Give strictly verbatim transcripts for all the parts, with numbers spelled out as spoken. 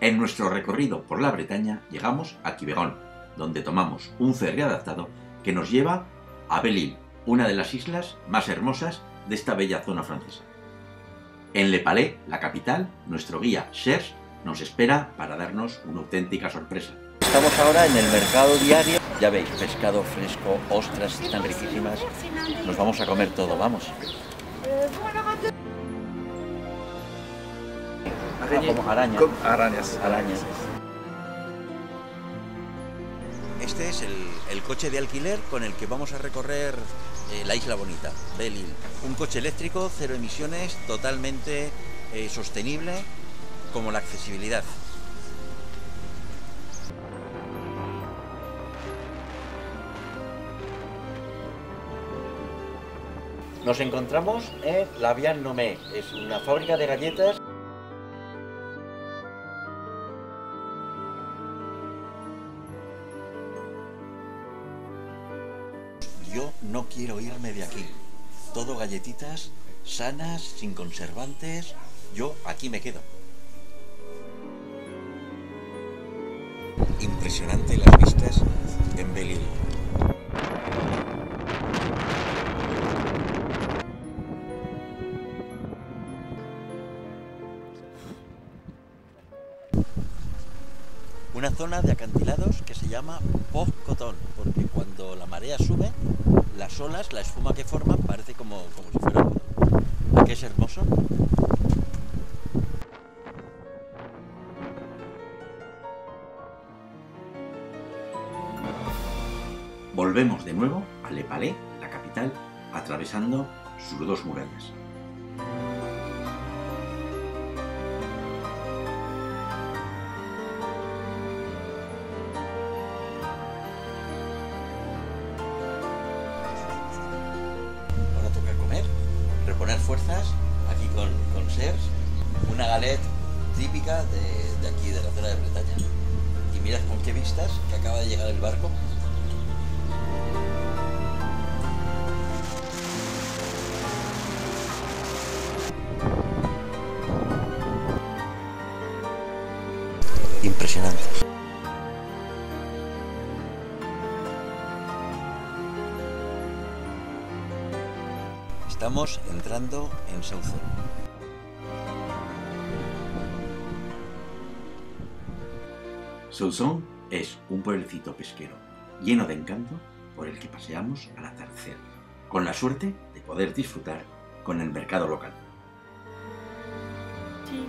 En nuestro recorrido por la Bretaña llegamos a Quiberon, donde tomamos un ferry adaptado que nos lleva a Belle-Île, una de las islas más hermosas de esta bella zona francesa. En Le Palais, la capital, nuestro guía Serge nos espera para darnos una auténtica sorpresa. Estamos ahora en el mercado diario. Ya veis, pescado fresco, ostras, están riquísimas. Nos vamos a comer todo, vamos. Ah, como arañas. Arañas. Arañas. Este es el, el coche de alquiler con el que vamos a recorrer eh, la Isla Bonita, Belle-Île. Un coche eléctrico, cero emisiones, totalmente eh, sostenible, como la accesibilidad. Nos encontramos en La Bien Nommée, es una fábrica de galletas. Yo no quiero irme de aquí. Todo galletitas sanas, sin conservantes. Yo aquí me quedo. Impresionante las vistas en Belle-Île. Una zona de acantilados que se llama Port-Coton, porque cuando la marea sube, las olas, la espuma que forman, parece como, como si fuera algodón. ¿A qué es hermoso? Volvemos de nuevo a Le Palais, la capital, atravesando sus dos murallas. Reponer fuerzas aquí con, con Serge, una galette típica de, de aquí, de la zona de Bretaña. Y mirad con qué vistas que acaba de llegar el barco. Impresionante. Estamos entrando en Sauzon. Sauzon es un pueblecito pesquero lleno de encanto por el que paseamos al atardecer, con la suerte de poder disfrutar con el mercado local. Sí.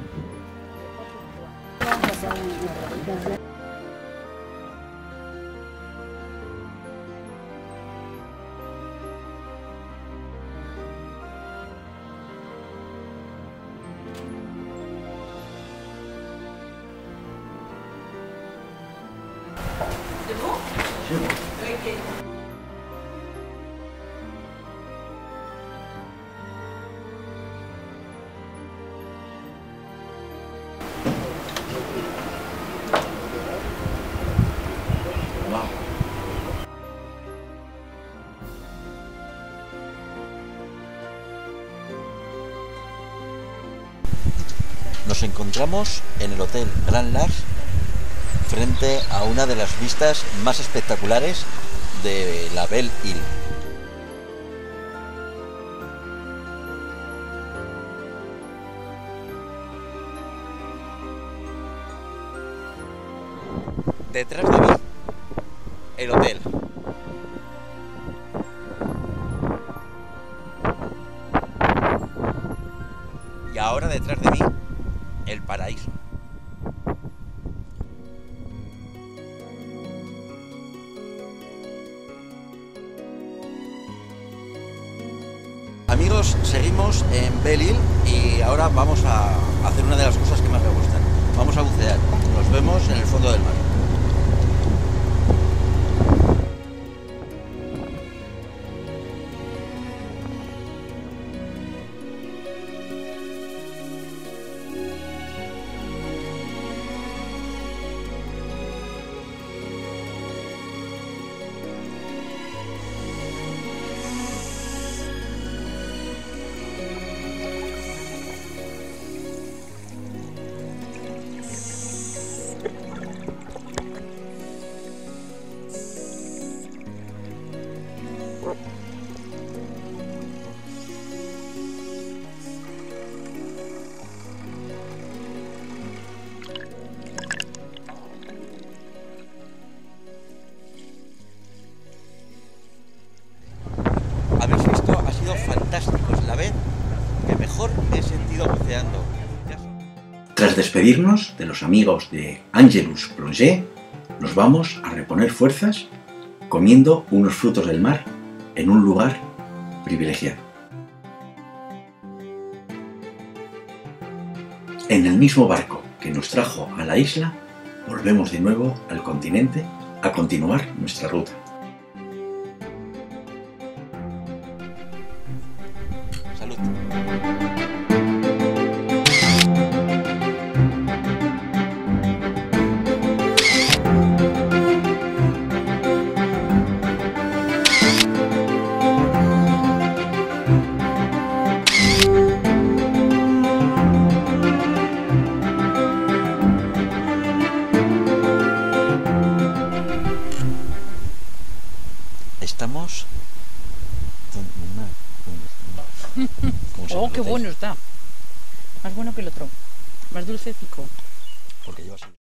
C'est bon? C'est bon. Ok. Wow. Nos encontramos en el Hotel Grand Large, frente a una de las vistas más espectaculares de la Belle-Île. Detrás de mí, el hotel. Y ahora detrás de mí, el paraíso. Amigos, seguimos en Belle-Île y ahora vamos a hacer una de las cosas que más me gustan. Vamos a bucear. Nos vemos en el fondo del mar. Tras despedirnos de los amigos de Angelus Plongé, nos vamos a reponer fuerzas comiendo unos frutos del mar en un lugar privilegiado. En el mismo barco que nos trajo a la isla, volvemos de nuevo al continente a continuar nuestra ruta. Salud. Estamos... Oh, qué bueno está. Más bueno que el otro. Más dulcecico. Porque lleva así.